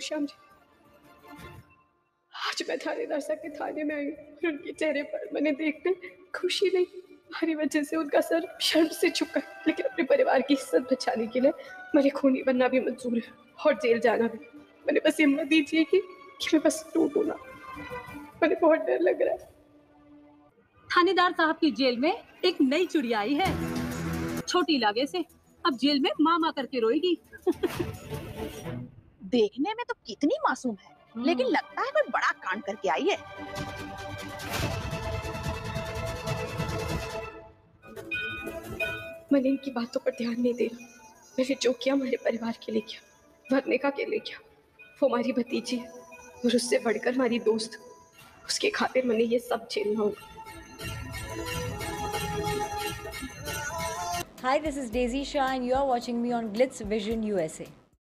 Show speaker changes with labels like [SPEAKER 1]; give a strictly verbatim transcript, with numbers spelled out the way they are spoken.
[SPEAKER 1] श्याम जी, आज मैं थानेदार साहब के थाने में आई और उनके चेहरे पर मैंने देखते खुशी नहीं, हमारी वजह से उनका सर शर्म से झुका है, लेकिन अपने परिवार की इज्जत बचाने के लिए मेरे खूनी बनना भी मंजूर है और जेल जाना भी। मैंने बस हिम्मत दीजिए कि, कि मैं बस टूटूं ना, मुझे बहुत डर लग रहा है।
[SPEAKER 2] थानेदार साहब की जेल में एक नई चिड़िया आई है, छोटी लागे से, अब जेल में माँ माँ करके रोएगी।
[SPEAKER 3] देखने में तो कितनी मासूम है, लेकिन लगता है कोई बड़ा कांड करके आई है।
[SPEAKER 1] मैंने इनकी बातों पर ध्यान नहीं दे रहा। मैंने जो किया हमारे परिवार के लिए किया, वर्णिका के लिए किया। वो हमारी भतीजी है और उससे बढ़कर हमारी दोस्त, उसके खातिर मैंने ये सब झेलना होगा।
[SPEAKER 4] Hi, this is Daisy Shah and you are watching me on Glitz Vision U S A.